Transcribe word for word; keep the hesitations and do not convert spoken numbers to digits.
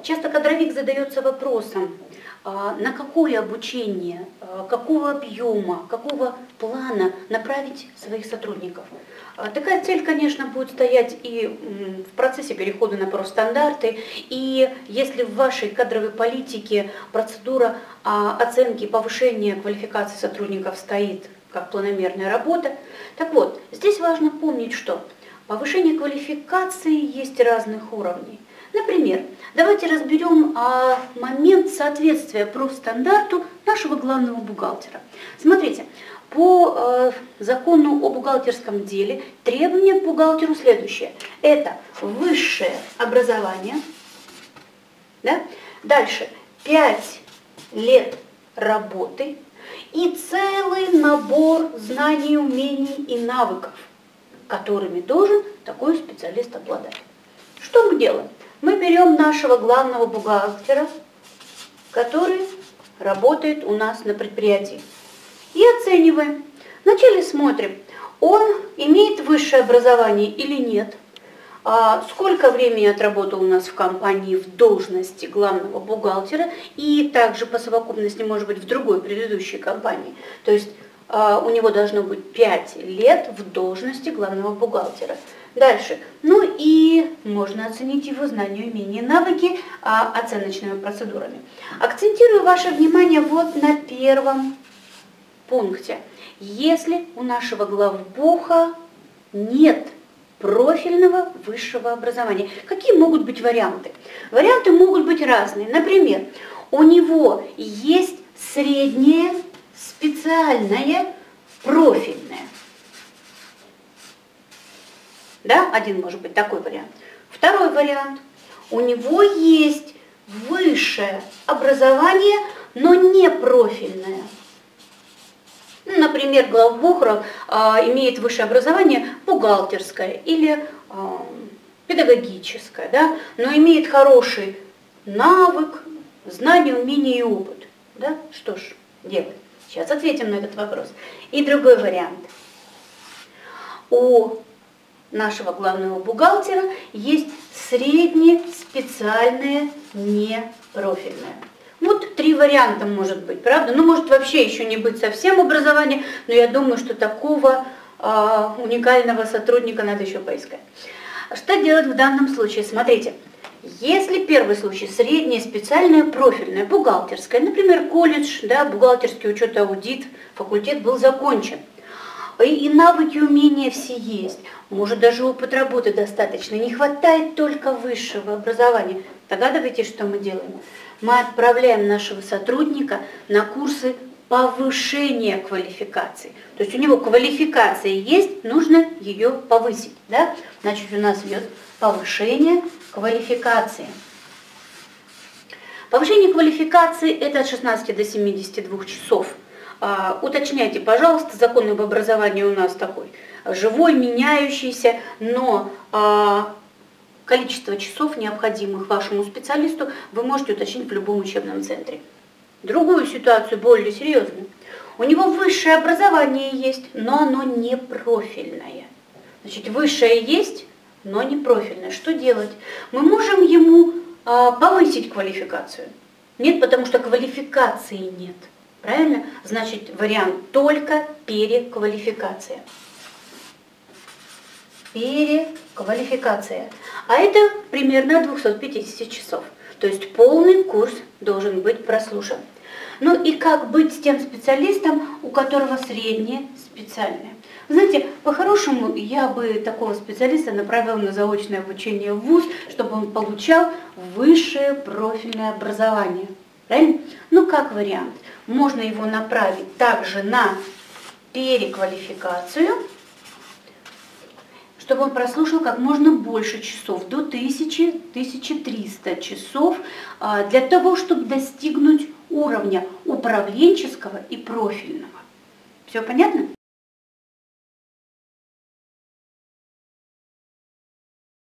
часто кадровик задается вопросом, на какое обучение, какого объема, какого плана направить своих сотрудников. Такая цель, конечно, будет стоять и в процессе перехода на профстандарты, и если в вашей кадровой политике процедура оценки повышения квалификации сотрудников стоит как планомерная работа, так вот, здесь важно помнить, что повышение квалификации есть разных уровней. Например, давайте разберем а, момент соответствия профстандарту нашего главного бухгалтера. Смотрите, по э, закону о бухгалтерском деле требования к бухгалтеру следующее. Это высшее образование, да? Дальше пять лет работы и целый набор знаний, умений и навыков, которыми должен такой специалист обладать. Что мы делаем? Мы берем нашего главного бухгалтера, который работает у нас на предприятии, и оцениваем. Вначале смотрим, он имеет высшее образование или нет, а сколько времени отработал у нас в компании в должности главного бухгалтера, и также по совокупности, может быть, в другой предыдущей компании. То есть у него должно быть пять лет в должности главного бухгалтера. Дальше. Ну и можно оценить его знания, умения, навыки а, оценочными процедурами. Акцентирую ваше внимание вот на первом пункте. Если у нашего главбуха нет профильного высшего образования, какие могут быть варианты? Варианты могут быть разные. Например, у него есть среднее специальное профильное. Да, один может быть такой вариант. Второй вариант. У него есть высшее образование, но не профильное. Ну, например, главбухер а, имеет высшее образование бухгалтерское или а, педагогическое, да, но имеет хороший навык, знания, умения и опыт. Да? Что ж делать? Сейчас ответим на этот вопрос. И другой вариант. У нашего главного бухгалтера есть среднее специальное непрофильное. Вот три варианта может быть, правда? Ну, может вообще еще не быть совсем образования, но я думаю, что такого э, уникального сотрудника надо еще поискать. Что делать в данном случае? Смотрите, если первый случай среднее специальное профильное, бухгалтерское, например, колледж, да, бухгалтерский учет, аудит, факультет был закончен, и навыки, умения все есть, может даже опыт работы достаточно, не хватает только высшего образования. Догадываетесь, что мы делаем? Мы отправляем нашего сотрудника на курсы повышения квалификации. То есть у него квалификация есть, нужно ее повысить. Да? Значит, у нас идет повышение квалификации. Повышение квалификации – это от шестнадцати до семидесяти двух часов. А, уточняйте, пожалуйста, закон об образовании у нас такой живой, меняющийся, но а, количество часов, необходимых вашему специалисту, вы можете уточнить в любом учебном центре. Другую ситуацию, более серьезную. У него высшее образование есть, но оно не профильное. Значит, высшее есть, но не профильное. Что делать? Мы можем ему а, повысить квалификацию? Нет, потому что квалификации нет. Правильно? Значит, вариант только переквалификация. Переквалификация. А это примерно от двухсот пятидесяти часов. То есть полный курс должен быть прослушан. Ну и как быть с тем специалистом, у которого среднее специальное? Знаете, по-хорошему я бы такого специалиста направила на заочное обучение в вуз, чтобы он получал высшее профильное образование. Правильно? Ну, как вариант. Можно его направить также на переквалификацию, чтобы он прослушал как можно больше часов, до тысячи — тысячи трёхсот часов, для того, чтобы достигнуть уровня управленческого и профильного. Все понятно?